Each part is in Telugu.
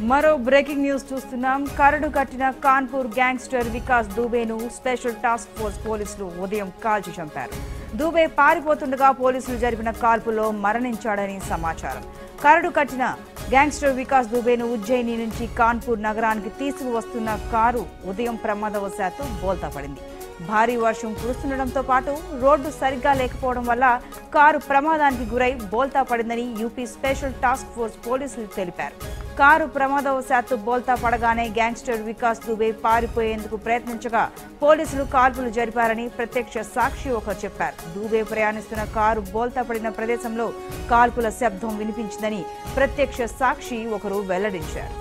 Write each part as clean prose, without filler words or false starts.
మరో బ్రేకింగ్ న్యూస్ చూస్తున్నాం. కరడు కట్టిన కాన్పూర్ గ్యాంగ్స్టర్ వికాస్ దూబేను స్పెషల్ టాస్క్ ఫోర్స్ పోలీసులు ఉదయం కాల్చి చంపారు. దూబే పారిపోతుండగా పోలీసులు జరిపిన కాల్పులో మరణించాడని సమాచారం. కరడు కట్టిన గ్యాంగ్స్టర్ వికాస్ దూబేను ఉజ్జయిని నుంచి కాన్పూర్ నగరానికి తీసుకువస్తున్న కారు ఉదయం ప్రమాదవశాత్తు బోల్తా పడింది. భారీ వర్షం కురుస్తుండటంతో పాటు రోడ్డు సరిగ్గా లేకపోవడం వల్ల కారు ప్రమాదానికి గురై బోల్తా పడిందని యూపీ స్పెషల్ టాస్క్ ఫోర్స్ పోలీసులు తెలిపారు. కారు ప్రమాదవశాత్తు బోల్తా పడగానే గ్యాంగ్స్టర్ వికాస్ దుబే పారిపోయేందుకు ప్రయత్నించగా పోలీసులు కాల్పులు జరిపారని ప్రత్యక్ష సాక్షి ఒకరు చెప్పారు. దుబే ప్రయాణిస్తున్న కారు బోల్తా పడిన ప్రదేశంలో కాల్పుల శబ్దం వినిపించిందని ప్రత్యక్ష సాక్షి ఒకరు వెల్లడించారు.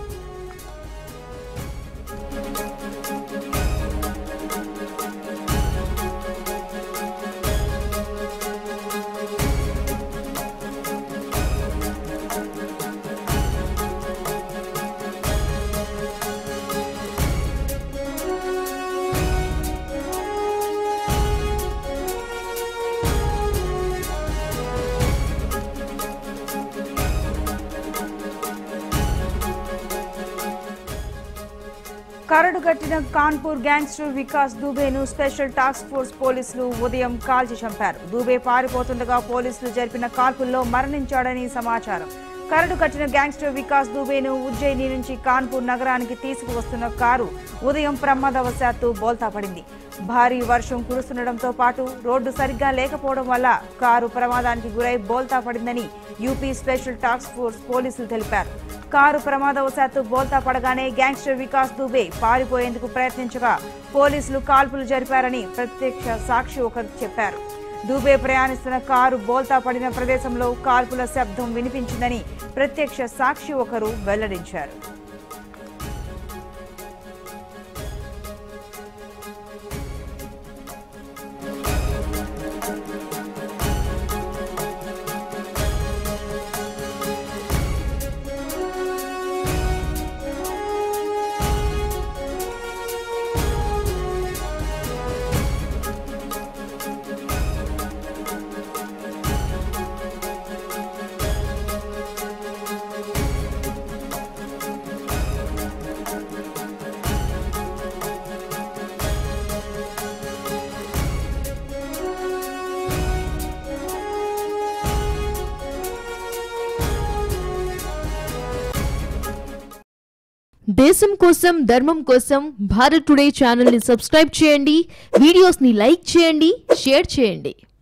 కరడు కట్టిన కాన్పూర్ గ్యాంగ్స్టర్ వికాస్ దూబేను స్పెషల్ టాస్క్ ఫోర్స్ పోలీసులు ఉదయం కాల్చి చంపారు. దూబే పారిపోతుండగా పోలీసులు జరిపిన కాల్పుల్లో మరణించాడని సమాచారం. కరడు కట్టిన గ్యాంగ్స్టర్ వికాస్ దూబేను ఉజ్జయిని నుంచి కాన్పూర్ నగరానికి తీసుకువస్తున్న కారు ఉదయం ప్రమాదవశాత్తు బోల్తా పడింది. భారీ వర్షం కురుస్తుండటంతో పాటు రోడ్డు సరిగ్గా లేకపోవడం వల్ల కారు ప్రమాదానికి గురై బోల్తా పడిందని యూపీ స్పెషల్ టాస్క్ ఫోర్స్ పోలీసులు తెలిపారు. కారు ప్రమాదవశాత్తు బోల్తా పడగానే గ్యాంగ్స్టర్ వికాస్ దుబే పారిపోయేందుకు ప్రయత్నించగా పోలీసులు కాల్పులు జరిపారని ప్రత్యక్ష సాక్షి ఒకరు చెప్పారు. దుబే ప్రయాణిస్తున్న కారు బోల్తా పడిన ప్రదేశంలో కాల్పుల శబ్దం వినిపించిందని ప్రత్యక్ష సాక్షి ఒకరు వెల్లడించారు. దేశం కోసం ధర్మం కోసం భారత్ టుడే ఛానల్ ని సబ్స్క్రైబ్ చేయండి. వీడియోస్ ని లైక్ చేయండి, షేర్ చేయండి.